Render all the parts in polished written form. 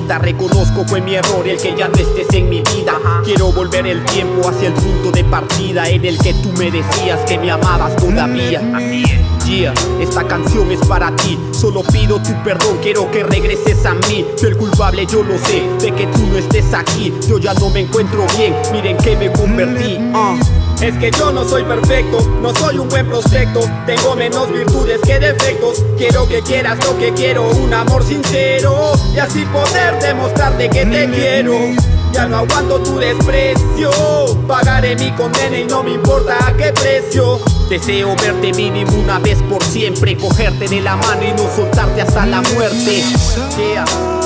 vida. Reconozco fue mi error el que ya no estés en mi vida. Quiero volver el tiempo hacia el punto de partida en el que tú me decías que me amabas todavía. Yeah, esta canción es para ti. Solo pido tu perdón, quiero que regreses a mí. Soy el culpable, yo lo sé, de que tú no estés aquí. Yo ya no me encuentro bien, miren que me convertí. Es que yo no soy perfecto, no soy un buen prospecto. Tengo menos virtudes que defectos. Quiero que quieras lo que quiero, un amor sincero, y así poder demostrarte que te quiero. Ya no aguanto tu desprecio, pagaré mi condena y no me importa a qué precio. Deseo verte mínimo una vez por siempre, cogerte de la mano y no soltarte hasta la muerte. Yeah.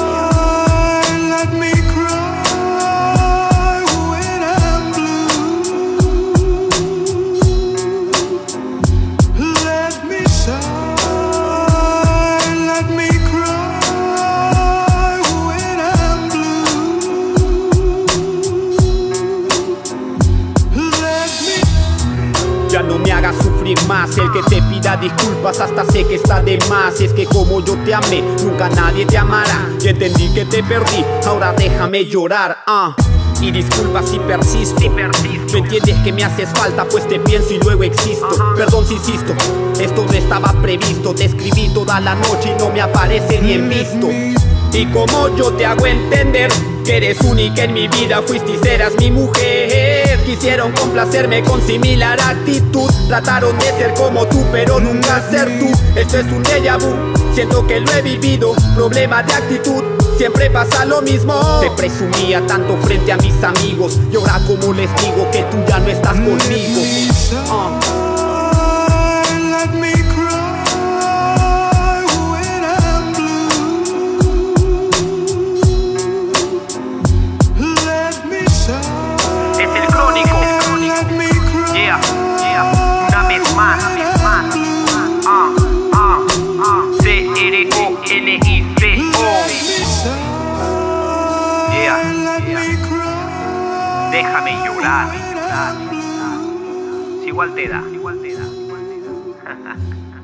Ya no me hagas sufrir más, el que te pida disculpas hasta sé que está de más. Es que como yo te amé, nunca nadie te amará. Y entendí que te perdí, ahora déjame llorar. Y disculpa si persisto. Tú entiendes que me haces falta, pues te pienso y luego existo. Perdón si insisto, esto no estaba previsto. Te escribí toda la noche y no me aparece ni en visto. Y como yo te hago entender que eres única en mi vida, fuiste y serás mi mujer. Quisieron complacerme con similar actitud. Trataron de ser como tú, pero nunca ser tú. Esto es un déjà vu, siento que lo he vivido. Problema de actitud, siempre pasa lo mismo. Te presumía tanto frente a mis amigos, y ahora como les digo que tú ya no estás conmigo. Déjame llorar. Si igual te da.